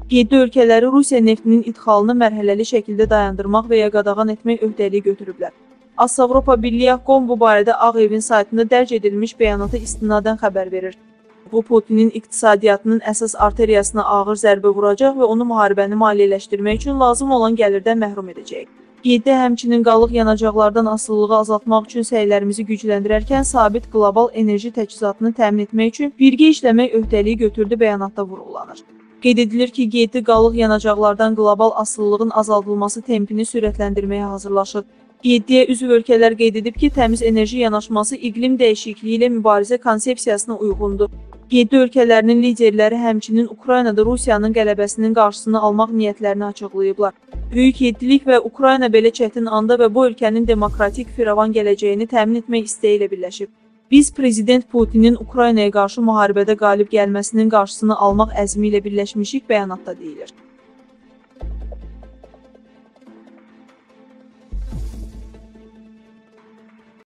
7 ölkələri Rusiya neftinin idxalını mərhələli şəkildə dayandırmaq və ya qadağan etmək öhdəliyi götürüblər. Avropa Birliyi.com bu barədə Ağ Evin saytında dərc edilmiş bəyanata istinadən xəbər verir. Bu, Putinin iqtisadiyyatının əsas arteriyasına ağır zərbə vuracaq və onu müharibəni maliyyələşdirmək üçün lazım olan gəlirdən məhrum edəcək. 7 həmçinin qalıq yanacaqlardan asılılığı azaltmaq üçün səylərimizi gücləndirərkən sabit qlobal enerji təchizatını təmin etmək üçün birgə işləmək öhdəliyi götürdü bəyanatda vurğulanır. Qeyd edilir ki, G7 qalıq yanacaqlardan qlobal asılılığın azaldılması tempini sürətləndirməyə hazırlaşır. 7-yə üzv ölkələr qeyd edib ki, təmiz enerji yanaşması iqlim dəyişikliyi ilə mübarizə konsepsiyasına uyğundur. 7 ölkələrinin liderləri həmçinin Ukraynada Rusiyanın qələbəsinin qarşısını almaq niyyətlərini açıqlayıblar. Böyük yeddilik və Ukrayna belə çətin anda və bu ölkənin demokratik firavan gələcəyini təmin etmək istəyi ilə birləşib. Biz Prezident Putinin Ukraynaya qarşı müharibədə qalib gəlməsinin qarşısını almaq əzmi ilə birləşmişik bəyanatda deyilir.